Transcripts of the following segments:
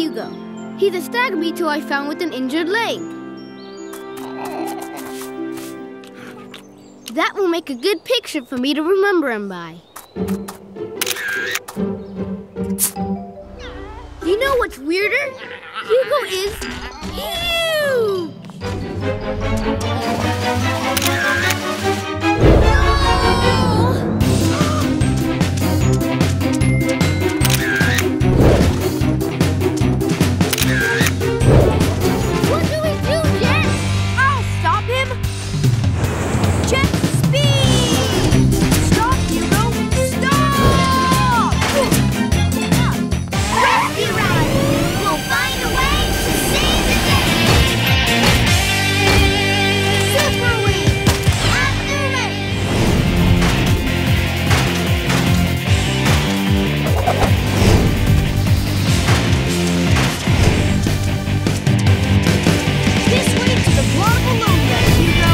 Hugo. He's a stag beetle I found with an injured leg. That will make a good picture for me to remember him by. You know what's weirder? Hugo is huge! What do we do, Jet? I'll stop him! Jet speed! Stop, Hugo! Stop! Rescue ride! We'll find a way to save the day! Superwings! At the race! This way to the block balloon net, Hugo!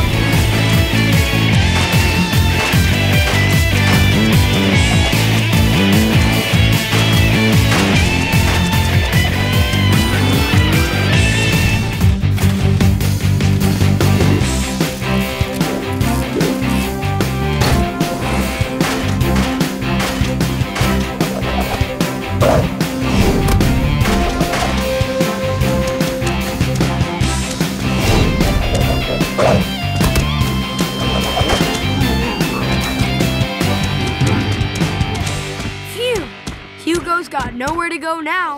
Phew! Hugo's got nowhere to go now.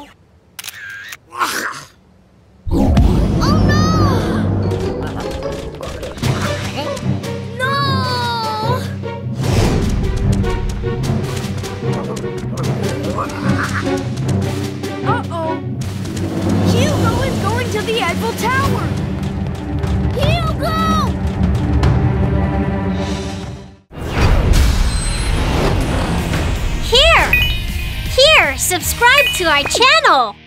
Oh no! No! Uh-oh! Hugo is going to the Eiffel Tower! Hugo! Here, subscribe to our channel.